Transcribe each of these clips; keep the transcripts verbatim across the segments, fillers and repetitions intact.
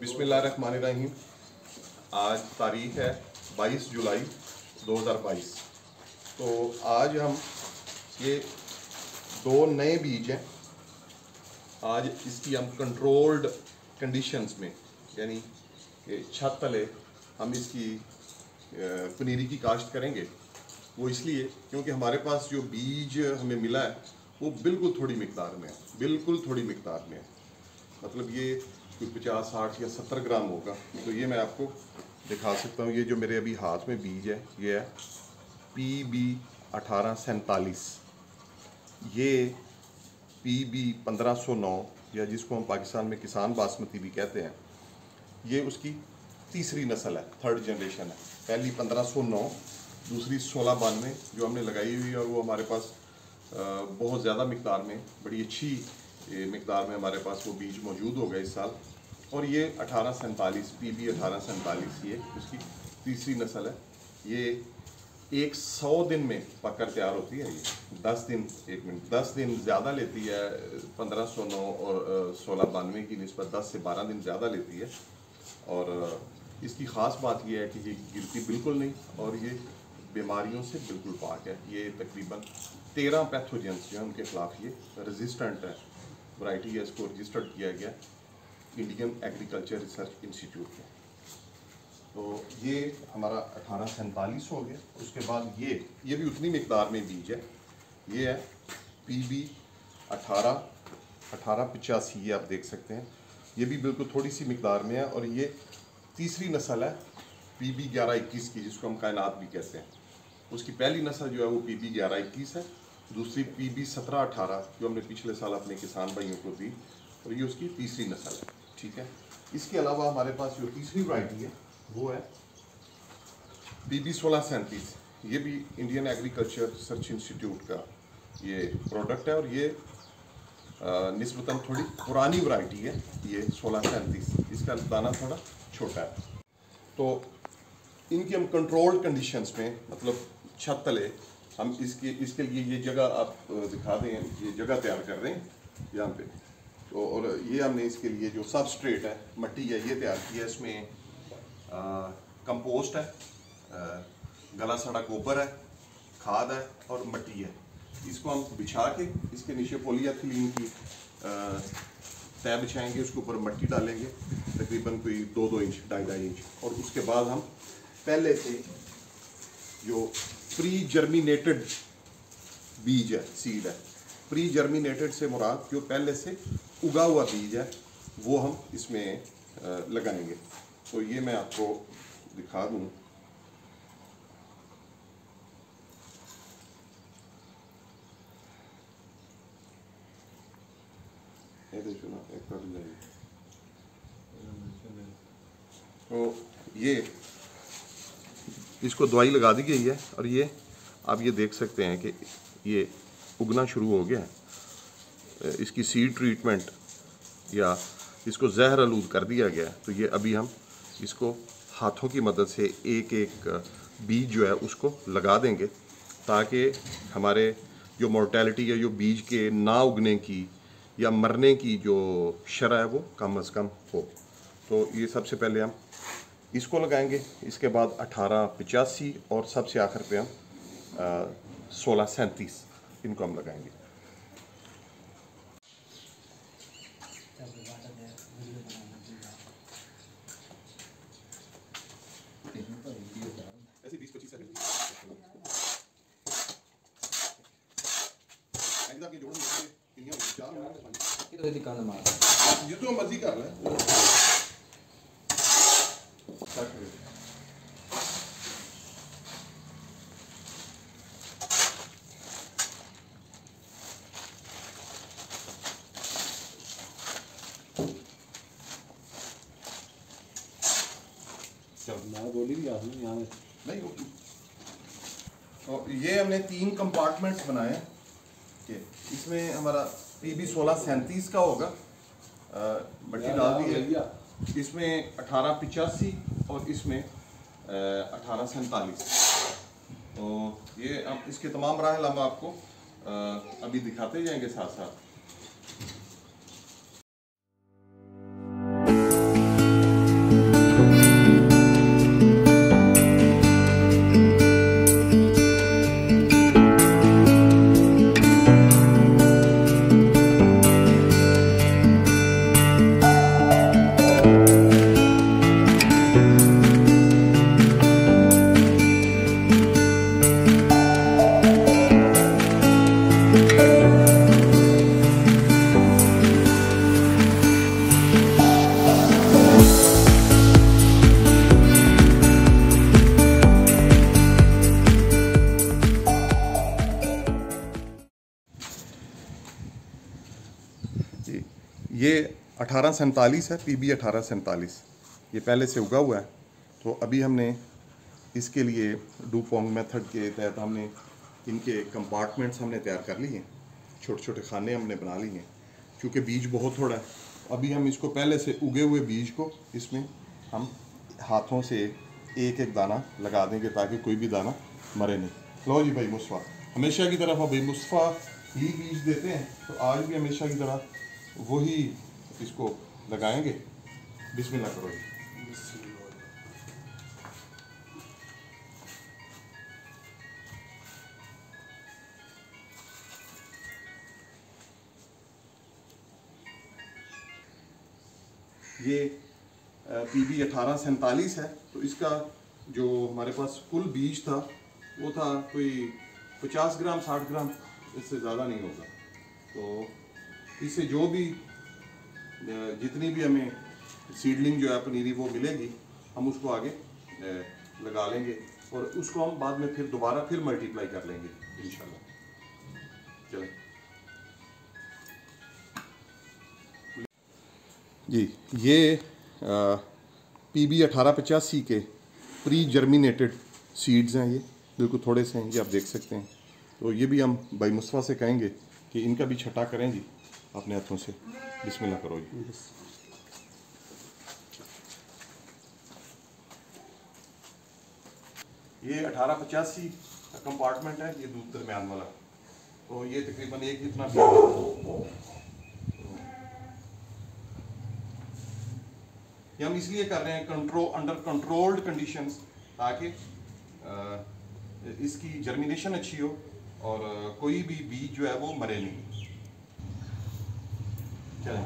बिस्मिल्लाहिर्रहमानिर्रहीम। आज तारीख है बाईस जुलाई दो हज़ार बाईस। तो आज हम ये दो नए बीज हैं, आज इसकी हम कंट्रोल्ड कंडीशंस में यानी कि छत तले हम इसकी पनीरी की काश्त करेंगे। वो इसलिए क्योंकि हमारे पास जो बीज हमें मिला है वो बिल्कुल थोड़ी मिकदार में है, बिल्कुल थोड़ी मिकदार में है। मतलब ये कोई पचास साठ या सत्तर ग्राम होगा। तो ये मैं आपको दिखा सकता हूँ। ये जो मेरे अभी हाथ में बीज है ये है पी बी अठारह सैंतालीस, ये पी बी पंद्रह सौ नौ या जिसको हम पाकिस्तान में किसान बासमती भी कहते हैं, ये उसकी तीसरी नस्ल है, थर्ड जनरेशन है। पहली पंद्रह सौ नौ, दूसरी सोलह बानवे जो हमने लगाई हुई है, और वो हमारे पास बहुत ज़्यादा मिकदार में, बड़ी अच्छी मिकदार में हमारे पास वो बीज मौजूद होगा इस साल। और ये अठारह सैंतालीस पी बी अठारह सैंतालीस ये उसकी तीसरी नस्ल है। ये एक सौ दिन में पककर तैयार होती है। ये दस दिन एक मिनट दस दिन ज़्यादा लेती है, पंद्रह सौ नौ और सोलह बानवे की निस्बत दस से बारह दिन ज़्यादा लेती है। और इसकी ख़ास बात यह है कि ये गिरती बिल्कुल नहीं और ये बीमारियों से बिल्कुल पाक है। ये तकरीबन तेरह पैथोजेंस जो है उनके ख़िलाफ़ ये रेजिस्टेंट है। वैरायटी है, इसको रजिस्टर्ड किया गया इंडियन एग्रीकल्चर रिसर्च इंस्टीट्यूट में। तो ये हमारा अठारह सैंतालीस हो गया। उसके बाद ये ये भी उतनी मिकदार में बीज है। ये है पी बी अठारह अठारह पचासी, ये आप देख सकते हैं। ये भी बिल्कुल थोड़ी सी मिकदार में है। और ये तीसरी नस्ल है पी बी ग्यारह इक्कीस की, जिसको हम कायनात भी कहते हैं। उसकी पहली नस्ल जो है वो पी बी ग्यारह इक्कीस है, दूसरी पी बी सत्रह अठारह जो हमने पिछले साल अपने किसान भाइयों को दी, और ये उसकी तीसरी नस्ल है। ठीक है। इसके अलावा हमारे पास जो तीसरी वैरायटी है वो है पी बी सोलह सैंतीस। ये भी इंडियन एग्रीकल्चर रिसर्च इंस्टीट्यूट का ये प्रोडक्ट है, और ये निस्बतन थोड़ी पुरानी वैरायटी है। ये सोलह सैंतीस, इसका दाना थोड़ा छोटा है। तो इनकी हम कंट्रोल्ड कंडीशंस में, मतलब छत तले हम इसके इसके लिए ये जगह आप दिखा दें, ये जगह तैयार कर रहे हैं यहाँ पे। तो और ये हमने इसके लिए जो सबस्ट्रेट है, मिट्टी है, ये तैयार किया है। इसमें कंपोस्ट है, आ, गला सड़ा गोबर है, खाद है और मिट्टी है। इसको हम बिछा के इसके नीचे पॉलीएथिलीन की तय बिछाएंगे, उसके ऊपर मिट्टी डालेंगे तकरीबन कोई दो दो इंच ढाई ढाई इंच। और उसके बाद हम पहले से जो प्री जर्मिनेटेड बीज है, सीड है, प्री जर्मिनेटेड से मुराद जो पहले से उगा हुआ बीज है वो हम इसमें लगाएंगे। तो ये मैं आपको दिखा दूँ। तो ये इसको दवाई लगा दी गई है, और ये आप ये देख सकते हैं कि ये उगना शुरू हो गया है। इसकी सीड ट्रीटमेंट या इसको जहर आलूद कर दिया गया है। तो ये अभी हम इसको हाथों की मदद से एक एक बीज जो है उसको लगा देंगे, ताकि हमारे जो मोर्टेलिटी या जो बीज के ना उगने की या मरने की जो शरह है वो कम अज़ कम हो। तो ये सबसे पहले हम इसको लगाएंगे, इसके बाद अठारह पचासी, और सबसे आखिर पे हम सोलह सैंतीस इनको हम लगाएंगे। ऐसे बीस पच्चीस सेकंड ये तो मर्जी कर ले। गोली भी आती है यहाँ में नहीं। तो ये हमने तीन कंपार्टमेंट्स बनाए कि इसमें हमारा पी बी सोलह सैंतीस का होगा, मिट्टी डाल दी है। इसमें अठारह पिचासी और इसमें अठारह सैंतालीस। तो ये अब इसके तमाम राहल हम आपको अभी दिखाते जाएंगे साथ साथ। अठारह सैंतालीस है, पी बी अठारह सैंतालीस, ये पहले से उगा हुआ है। तो अभी हमने इसके लिए डूपोंग मेथड के तहत हमने इनके कंपार्टमेंट्स हमने तैयार कर लिए हैं, छोटे छोटे खाने हमने बना लिए हैं। क्योंकि बीज बहुत थोड़ा है, अभी हम इसको पहले से उगे हुए बीज को इसमें हम हाथों से एक एक दाना लगा देंगे ताकि कोई भी दाना मरे नहीं। लो जी भाई मुस्तफ़ा, हमेशा की तरह भाई मुस्तफ़ा ही बीज देते हैं, तो आज भी हमेशा की तरह वही इसको लगाएंगे। बिस्मिल्लाह करो जी। ये पी बी अठारह सैंतालीस है, तो इसका जो हमारे पास कुल बीज था वो था कोई पचास ग्राम साठ ग्राम, इससे ज़्यादा नहीं होगा। तो इससे जो भी जितनी भी हमें सीडलिंग जो है पनीरी वो मिलेगी, हम उसको आगे लगा लेंगे और उसको हम बाद में फिर दोबारा फिर मल्टीप्लाई कर लेंगे इंशाल्लाह। चलें जी, ये पी बी अठारह पचासी के प्री जर्मिनेटेड सीड्स हैं, ये बिल्कुल थोड़े से हैं, ये आप देख सकते हैं। तो ये भी हम भाई मुस्तफ़ा से कहेंगे कि इनका भी छटा करें जी अपने हाथों से। बिस्मिल्लाह करो जी। ये अठारह पचासी का कंपार्टमेंट है, ये दूध दरमियान वाला, तो ये तकरीबन एक इतना भी ये हम इसलिए कर रहे हैं कंट्रोल अंडर कंट्रोल्ड कंडीशंस, ताकि इसकी जर्मिनेशन अच्छी हो और कोई भी बीज जो है वो मरे नहीं। चलें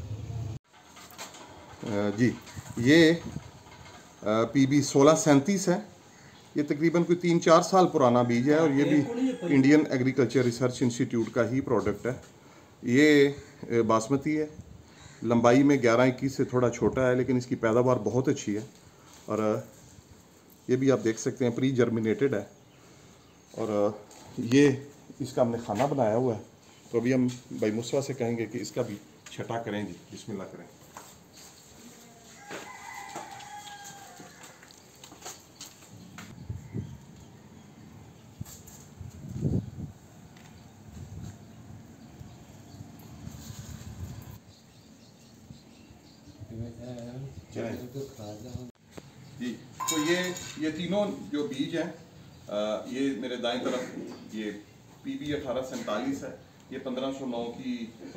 जी, ये पी बी सोलह सैंतीस है, ये तकरीबन कोई तीन चार साल पुराना बीज है और ये भी इंडियन एग्रीकल्चर रिसर्च इंस्टीट्यूट का ही प्रोडक्ट है। ये बासमती है, लंबाई में ग्यारह इक्कीस से थोड़ा छोटा है, लेकिन इसकी पैदावार बहुत अच्छी है और ये भी आप देख सकते हैं प्री जर्मिनेटेड है और ये इसका हमने खाना बनाया हुआ है। तो अभी हम भाई मुस्तफ़ा से कहेंगे कि इसका भी छटा करें जी। बिस्मिल्लाह करें। जी, तो ये ये तीनों जो बीज हैं, ये मेरे दाएं तरफ ये पी बी अठारह सैंतालीस है, ये पंद्रह सौ नौ की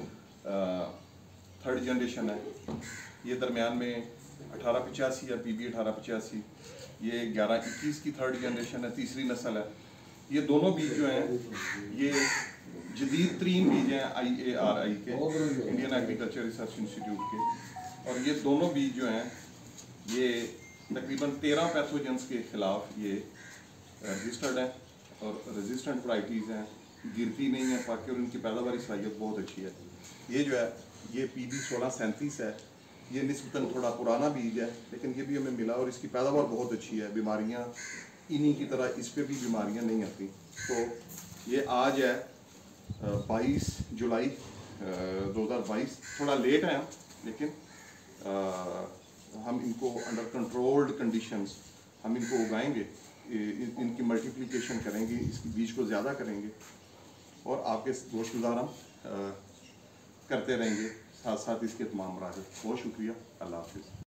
थर्ड जनरेशन है। ये दरमियान में अठारह पचासी है, पी बी अठारह पचासी, ये ग्यारह इक्कीस की थर्ड जनरेशन है, तीसरी नस्ल है। ये दोनों बीज जो हैं ये जदीद तरीन बीज हैं आई ए आर आई के, इंडियन एग्रीकल्चर रिसर्च इंस्टीट्यूट के, और ये दोनों बीज जो हैं ये तकरीबन तेरह पैथोजेंस के ख़िलाफ़ ये रजिस्टर्ड हैं और रेजिस्टेंट वराइटीज़ हैं, गिरती नहीं है पाकि, और इनकी पैदावारी सलाहियत बहुत अच्छी है। ये जो है ये पी बी सोलह सैंतीस है, ये निस्बतन थोड़ा पुराना बीज है, लेकिन ये भी हमें मिला और इसकी पैदावार बहुत अच्छी है। बीमारियाँ इन्हीं की तरह इस पर भी बीमारियाँ नहीं आती। तो ये आज है बाईस जुलाई दो हज़ार बाईस, थोड़ा लेट है लेकिन आ, हम इनको अंडर कंट्रोल्ड कंडीशंस हम इनको उगाएंगे, इन, इनकी मल्टीप्लिकेशन करेंगे, इसकी बीज को ज़्यादा करेंगे और आपके गोशगुजार हम आ, करते रहेंगे, साथ साथ इसके तमाम मराहल। बहुत शुक्रिया, अल्लाह हाफिज़।